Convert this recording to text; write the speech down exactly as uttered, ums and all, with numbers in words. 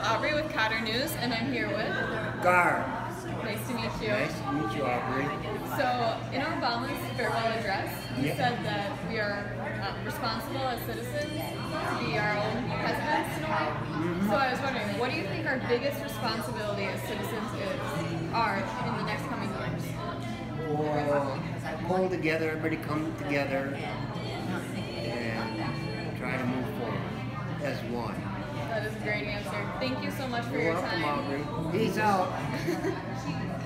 Aubrey with Cotter News, and I'm here with Gar. Nice to meet you. Nice to meet you, Aubrey. So, in Obama's farewell address, he Yep. said that we are um, responsible as citizens to be our own presidents in a way. Mm-hmm. So, I was wondering, what do you think our biggest responsibility as citizens is, are in the next coming years? Or pull together, everybody come together and try to move forward as one. That is a great answer. Thank you so much for You're your welcome, time. Aubrey. Peace out.